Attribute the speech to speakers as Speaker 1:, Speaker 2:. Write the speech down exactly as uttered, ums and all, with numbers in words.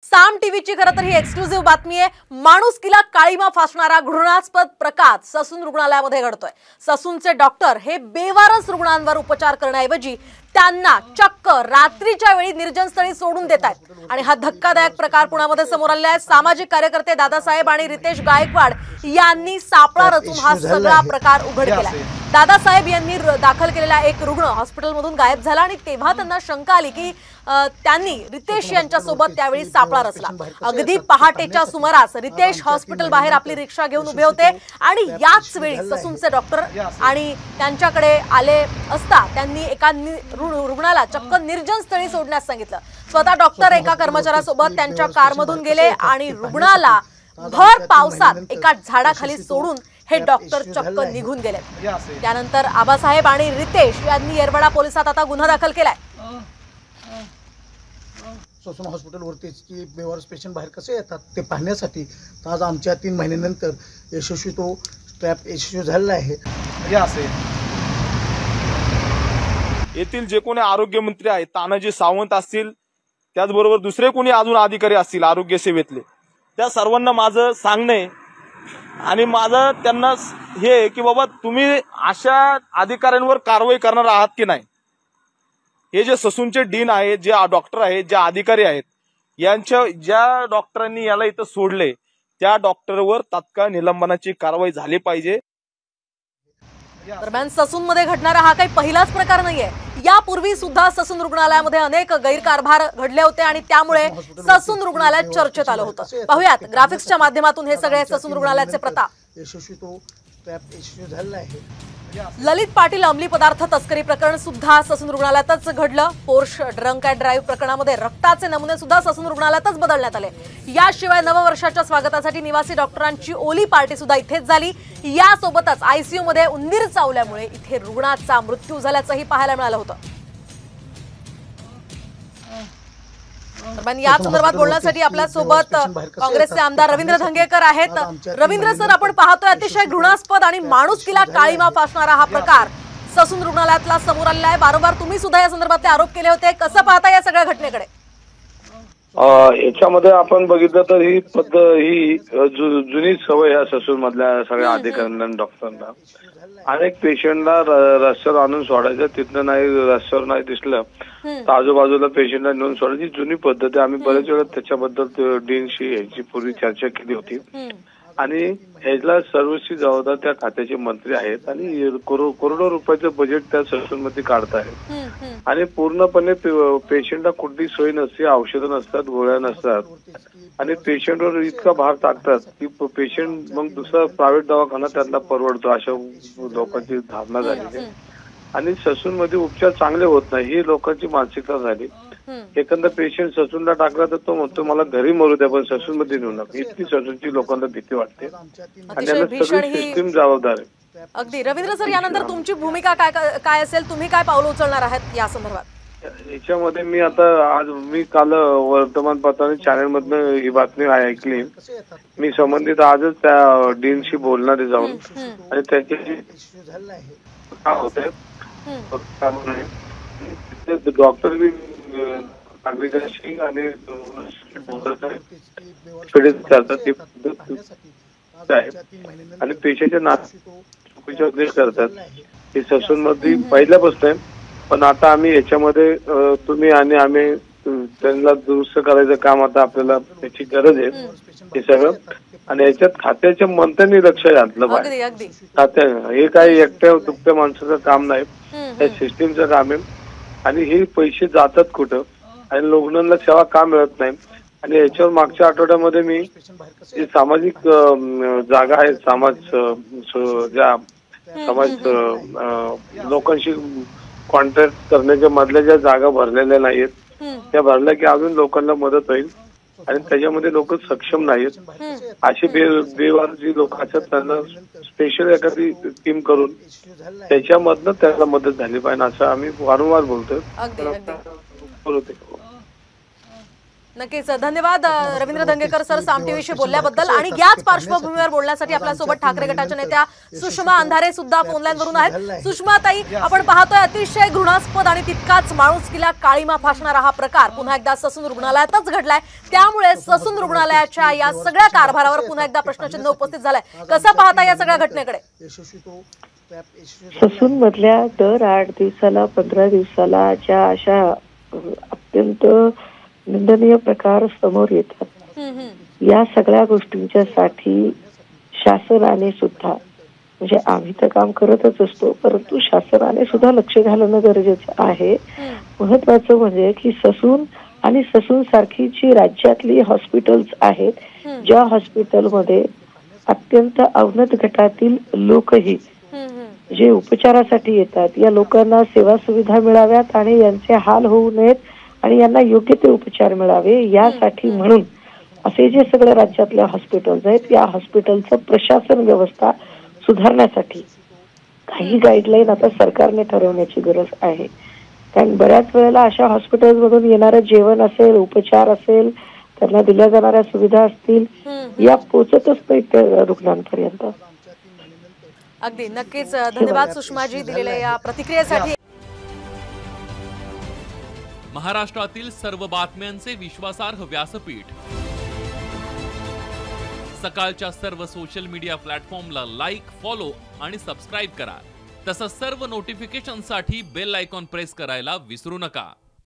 Speaker 1: साम टीव्हीची खरं तर ही एक्सक्लुझिव्ह बातमी आहे। माणुसकीला काळीमा फासणारा घृणास्पद प्रकार ससून रुग्णालयामध्ये घडतोय। ससूनचे डॉक्टर हे बेवारस रुग्णांवर उपचार करण्याऐवजी त्यांना चक्क रात्रीच्या वेळी निर्जनस्थळी सोडून देतात आणि हा धक्कादायक प्रकार पुण्यामध्ये समोर आला आहे। सामाजिक कार्यकर्ते दादासाहेब आणि रितेश गायकवाड यांनी सापळा रचून हा सगळा प्रकार उघड केला। दादासाहेब यांनी दाखल केलेला एक रुग्ण हॉस्पिटलमधून गायब झाला आणि तेव्हा त्यांना शंका आली की त्यांनी रितेश यांच्या सोबत त्यावेळी सापळा रचला। अगदी पहाटेच्या सुमारास रितेश हॉस्पिटल बाहेर आपली रिक्षा घेऊन उभे होते आणि याच वेळी ससूनचे डॉक्टर आणि त्यांच्याकडे आले असता त्यांनी एका रुग्णाला चक्क निर्जन स्थळी सोडण्यास सांगितलं। स्वतः डॉक्टर एका कर्मचाऱ्यासोबत त्यांच्या कारमधून गेले आणि रुग्णाला भर पावसात एका झाडाखाली सोडून हे डॉक्टर चक्क निघून गेले। त्यानंतर आबासाहेब आणि रितेश यांनी येरवडा पोलिसात आता गुन्हा दाखल केलाय।
Speaker 2: ससून हॉस्पिटलवरतीच की बेवारस पेशंट बाहेर कसे येतात ते पाहण्यासाठी आज आमच्या तीन महिन्यानंतर यशस्वी तो ट्रॅप यशस्वी झालेला आहे।
Speaker 3: हे असे येथील जे कोणी आरोग्य मंत्री आहेत तानाजी सावंत असतील, त्याचबरोबर दुसरे कोणी अजून अधिकारी असतील आरोग्य सेवेतले, त्या सर्वांना माझं सांगणे आणि माझं त्यांना हे की बाबा तुम्ही अशा अधिकाऱ्यांवर कारवाई करणार आहात की नाही। हे जे ससूनचे डीन आहेत, जे डॉक्टर आहेत, जे अधिकारी आहेत, यांच्या ज्या डॉक्टरांनी याला इथं सोडले त्या डॉक्टरवर तात्काळ निलंबनाची कारवाई झाली पाहिजे।
Speaker 1: दरम्यान ससून मध्ये घडणारा हा काही पहिलाच प्रकार नाहीये। यापूर्वी सुद्धा ससून रुग्णालयामध्ये अनेक गैरकारभार घडले होते आणि त्यामुळे ससून रुग्णालय चर्चेत आलं होतं। पाहूयात ग्राफिक्सच्या माध्यमातून हे सगळे ससून रुग्णालयाचे प्रताप।
Speaker 2: यशस्वी तो ट्रॅप यशस्वी झालेला आहे।
Speaker 1: ललित पाटील अंमली पदार्थ तस्करी प्रकरण सुद्धा ससून रुग्णालयातच घडलं। पोर्श ड्रंक अँड ड्राईव्ह प्रकरणामध्ये रक्ताचे नमुने सुद्धा ससून रुग्णालयातच बदलण्यात आले। याशिवाय नववर्षाच्या स्वागतासाठी निवासी डॉक्टरांची ओली पार्टी सुद्धा इथेच झाली। यासोबतच आयसीयू मध्ये उंदीर चावल्यामुळे इथे रुग्णाचा मृत्यू झाल्याचंही पाहायला मिळालं होतं। दरम्यान या संदर्भात बोलण्यासाठी आपल्या सोबत काँग्रेसचे आमदार रवींद्र धंगेकर आहेत। रवींद्र सर, आपण पाहतोय अतिशय घृणास्पद आणि माणुसकीला काळीमा फासणारा हा प्रकार ससून रुग्णालयातला समोर आलेला आहे। वारंवार तुम्ही सुद्धा या संदर्भातले आरोप केले होते, कसं पाहता या सगळ्या घटनेकडे?
Speaker 4: याच्यामध्ये आपण बघितलं तर ही पद्धत ही जुनी सवय आहे ससून मधल्या सगळ्या अधिकाऱ्यांना डॉक्टरांना। अनेक पेशंटला रस्त्यावर आणून सोडायचं, तिथनं नाही रस्त्यावर नाही दिसलं तर आजूबाजूला पेशंटला नेऊन सोडायची जुनी पद्धत आहे। आम्ही बरेच वेळा त्याच्याबद्दल डीनशी यांची पूर्वी चर्चा केली होती आणि ह्याला सर्वस्वी जबाबदार त्या खात्याचे मंत्री आहेत आणि करोडो रुपयाचं बजेट त्या ससून मध्ये काढतायत आणि पूर्णपणे पेशंटला कुठली सोय नसते, औषधं नसतात, गोळ्या नसतात आणि पेशंटवर इतका भार टाकतात की पेशंट मग दुसरा प्रायव्हेट दवाखाना त्यांना परवडतो, अशा लोकांची धारणा झालेली आहे आणि ससून मध्ये उपचार चांगले होत नाही ही लोकांची मानसिकता झाली। एखादा पेशंट ससूनला टाकला तर तो म्हणतो मला घरी मरू द्या पण ससून मध्ये नेऊ नका, इतकी ससूनची लोकांना भीती वाटते आणि याला सगळी सिस्टीम जबाबदार आहे।
Speaker 1: अगदी रवींद्र सर, यानंतर तुमची भूमिका काय काय असेल, तुम्ही काय पावलं उचलणार आहात या संदर्भात?
Speaker 4: याच्यामध्ये मी आता आज मी काल वर्तमानपत्राने चॅनल मधनं ही बातमी ऐकली। मी संबंधित आजच त्या डीनशी बोलणार आहे जाऊन आणि त्याच्याशी काय होतंय डॉक्टर बी नागरिकांशी आणि आणि पेशंटच्या नाते करतात हे ससून मध्ये पहिल्यापासून आहे। पण आता आम्ही याच्यामध्ये तुम्ही आणि आम्ही त्यांना दुरुस्त करायचं काम आता आपल्याला त्याची गरज आहे हे सगळं आणि याच्यात खात्याच्या मंत्र्यांनी लक्ष घातलं पाहिजे। खात्या हे काही एकट्या दुपट्या माणसाचं काम नाही, हे सिस्टीमचं काम आहे आणि हे पैसे जातात कुठं आणि रुग्णांना सेवा का मिळत नाही आणि याच्यावर मागच्या आठवड्यामध्ये मी जी सामाजिक जागा आहेत, समाज ज्या समाज लोकांशी कॉन्टॅक्ट करण्याच्या मधल्या ज्या जागा भरलेल्या नाहीत त्या भरल्या की अजून लोकांना मदत होईल आणि त्याच्यामध्ये लोक सक्षम नाहीत। अशी बे बेवार जी लोक असतात त्यांना स्पेशल एखादी टीम करून त्याच्यामधनं त्यांना मदत झाली पाहिजे असं आम्ही वारंवार बोलतोय।
Speaker 1: नक्कीच धन्यवाद रवींद्र धंगेकर सर साम टीव्हीशी बोलल्याबद्दल. आणि याच पार्श्वभूमीवर बोलण्यासाठी आपल्यासोबत ठाकरे गटाच्या नेत्या सुषमा अंधारे सुद्धा फोनलाईन वरून आहेत. सुषमा ताई, आपण पाहतोय अतिशय घृणास्पद आणि तितकाच माणुसकीला काळीमा फासणारा हा प्रकार पुन्हा एकदा ससून रुग्णालयातच घडलाय. त्यामुळे ससून रुग्णालयाच्या या सगळ्या कारभारावर पुन्हा एकदा प्रश्नचिन्ह उपस्थित झालंय. कसं पाहता या सगळ्या घटनेकडे?
Speaker 5: ससून मधल्या दर आठ दिवसाला पंधरा दिवसाला ज्या अशा अत्यंत निंदनीय प्रकार समोर येतात, या सगळ्या गोष्टींच्या साठी शासनाने सुद्धा, म्हणजे आम्ही तर काम करतच असतो, परंतु शासनाने सुद्धा लक्ष घालणं गरजेचं आहे. महत्वाचं म्हणजे की ससून आणि ससून सारखी जी राज्यातली हॉस्पिटल्स आहेत, ज्या हॉस्पिटलमध्ये अत्यंत अवनत गटातील लोकही जे उपचारासाठी येतात, या लोकांना सेवा सुविधा मिळाव्यात आणि यांचे हाल होऊ नयेत आणि यांना योग्य ते उपचार मिळावे, यासाठी म्हणून असे जे सगळे राज्यातल्या हॉस्पिटल्स आहेत, या हॉस्पिटलचं प्रशासन व्यवस्था सुधारण्यासाठी काही गाईडलाईन आता सरकारने ठरवण्याची गरज आहे. कारण बऱ्याच वेळेला अशा हॉस्पिटल्समधून येणारं जेवण असेल, उपचार असेल, त्यांना दिल्या जाणाऱ्या सुविधा असतील, या पोचतच नाहीत रुग्णांपर्यंत.
Speaker 1: अगदी नक्कीच धन्यवाद सुषमाजी दिलेल्या या प्रतिक्रियेसाठी.
Speaker 6: महाराष्ट्रातील सर्व बातम्यांचे विश्वासार्ह व्यासपीठ, सकाळच्या सर्व सोशल मीडिया प्लॅटफॉर्मला लाईक, फॉलो आणि सबस्क्राईब करा. तसंच सर्व नोटिफिकेशनसाठी बेल आयकॉन प्रेस करायला विसरू नका.